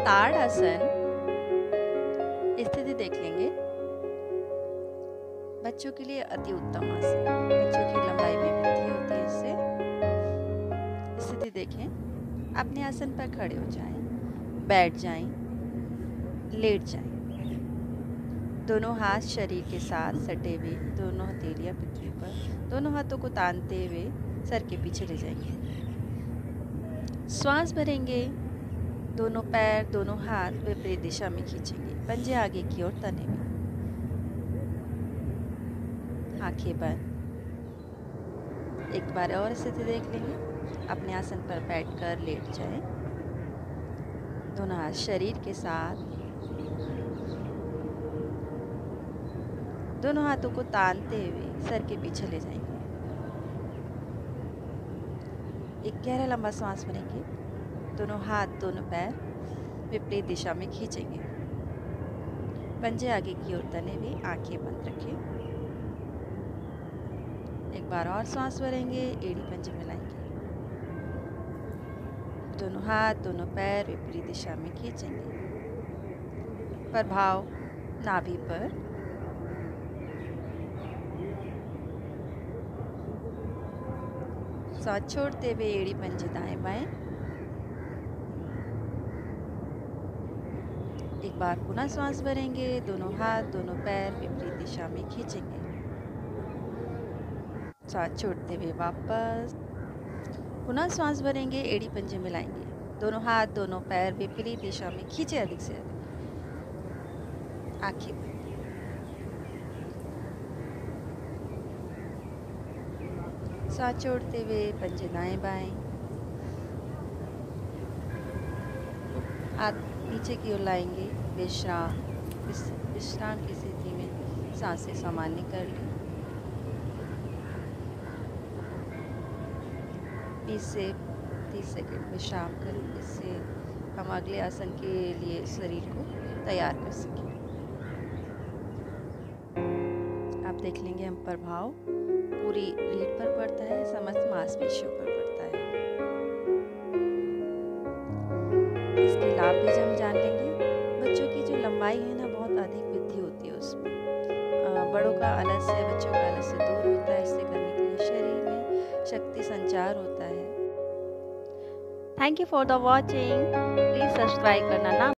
ताड़ासन स्थिति देख लेंगे। बच्चों के लिए अति उत्तम आसन, बच्चों की लंबाई में वृद्धि होती है इससे। स्थिति देखें, अपने आसन पर खड़े हो जाएं, बैठ जाएं, लेट जाएं। दोनों हाथ शरीर के साथ सटे हुए, दोनों हथेलियां पृथ्वी पर, दोनों हाथों को तानते हुए सर के पीछे ले जाएंगे। श्वास भरेंगे, दोनों पैर, दोनों हाथ विपरीत दिशा में खींचेंगे, पंजे आगे की ओर तने हुए, आंखें बंद। एक बार और स्थिति देख लेंगे। अपने आसन पर बैठकर लेट जाएं, दोनों हाथ शरीर के साथ, दोनों हाथों को तानते हुए सर के पीछे ले जाएंगे। एक गहरा लंबा सांस भरेंगे, दोनों हाथ, दोनों पैर विपरीत दिशा में खींचेंगे, पंजे आगे की ओर तने हुए, आंखें बंद रखें। एक बार और सांस भरेंगे, एड़ी पंजे मिलाएंगे, दोनों हाथ, दोनों पैर विपरीत दिशा में खींचेंगे। प्रभाव नाभि पर। सांस छोड़ते हुए एड़ी पंजे दाएं बाएं। एक बार पुनः श्वास भरेंगे, दोनों हाथ, दोनों पैर विपरीत दिशा में खींचेंगे। सांस छोड़ते हुए वापस पुनः श्वास भरेंगे, एड़ी पंजे मिलाएंगे, दोनों हाथ, दोनों पैर विपरीत दिशा में खींचे अधिक से अधिक, आंखें बंद। सांस छोड़ते हुए पंजे दाएं बाएं, हाथ नीचे की ओर लाएंगे, विश्राम की स्थिति में सांसें सामान्य कर लें। 20 से 30 सेकंड विश्राम करें, जिससे हम अगले आसन के लिए शरीर को तैयार कर सकें। आप देख लेंगे हम प्रभाव पूरी रीढ़ पर पड़ता है, समस्त मांसपेशियों पर पड़ता है। इसके लाभ भी हम जान लेंगे। बच्चों की जो लंबाई है ना, बहुत अधिक वृद्धि होती है उसमें। बड़ों का आलस्य, बच्चों का आलस्य दूर होता है। इससे करने के लिए शरीर में शक्ति संचार होता है। Thank you for the watching. Please subscribe करना ना